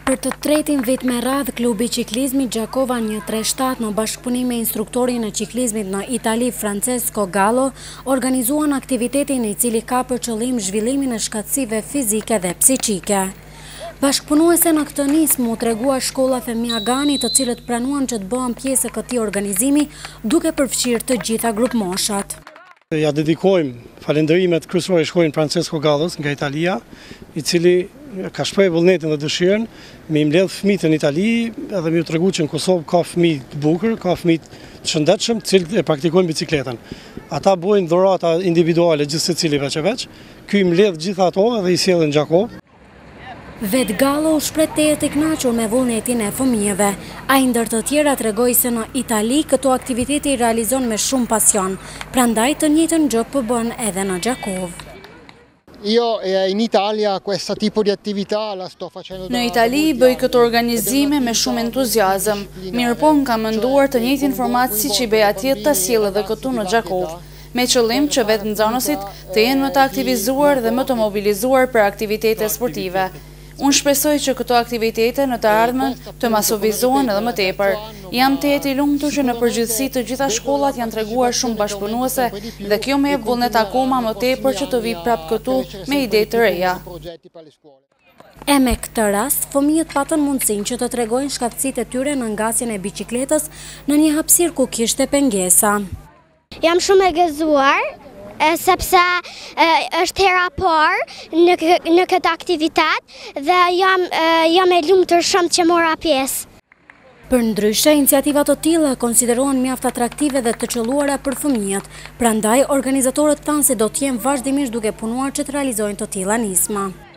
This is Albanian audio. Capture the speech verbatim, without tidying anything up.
Për të tretin vit me radhë, klubi ciklizmit Gjakova një tre shtatë në bashkëpunim me instruktorin e ciklizmit në Itali Francesco Gallo organizuan aktivitetin i cili ka për qëllim zhvillimin e shkatësive fizike dhe psiqike. Bashkëpunuese në këtë nismë u tregua shkolla Femia Gani, të cilët pranuan që të bëhen pjesë e këtij organizimi, duke përfshirë të gjitha grup moshat. Ja dedikojmë falënderimet kryesore shkollit Francesco Gallos nga Italia, i cili ka shprehur vullnetin dhe dëshirën me i mbledh fëmijët në Itali, edhe më u tregu që në Kosovë ka fëmijë të bukur, ka fëmijë të shëndetshëm, të cilët e praktikojnë bicikletën. Ata bojnë dhurata individuale gjithë secili veç e veç. Ky i mbledh gjithë ato dhe i sjellën në Gjakov. Vet Gallo u shpreh tejet i kënaqur me vullnetin e fëmijëve. Ai ndër të tjera tregoi se në Itali këto aktivitete i realizon me shumë pasion, prandaj të njëjtën gjë po bën edhe në Gjakov. Io in Italia questo tipo di attività la sto facendo da Në Itali bëj këtë organizime me shumë entuziazëm. Mirëpo më kam menduar të njëjtin informat si që i bëj atje ta sjell edhe këtu në Gjakov, me qëllim që vetë nxënësit të jenë më të aktivizuar dhe më të mobilizuar për aktivitete sportive. Unë shpresoj që këto aktivitete në të ardhmen të masovizohen edhe më tepër. Jam tejet i lumtur që në përgjithësi të gjitha shkollat janë treguar shumë bashkëpunuese dhe kjo më jep vullnet akoma më tepër që të vi prapë këtu me ide të reja. E me këtë rast, fëmijët patën mundësinë që të tregojnë shkatësitë e tyre në ngasjen e biçikletës në një hapësirë ku kishte pengesa. Jam shumë e gëzuar, sepse është hera parë në, në këtë aktivitet dhe jam, jam e lumtur shumë që mora pjesë. Për ndryshe, iniciativat të tilla konsiderohen mjaft atraktive dhe të qelluara për fëmijët, prandaj organizatorët thanë se do të jenë vazhdimisht duke punuar që të realizojnë të tilla nisma.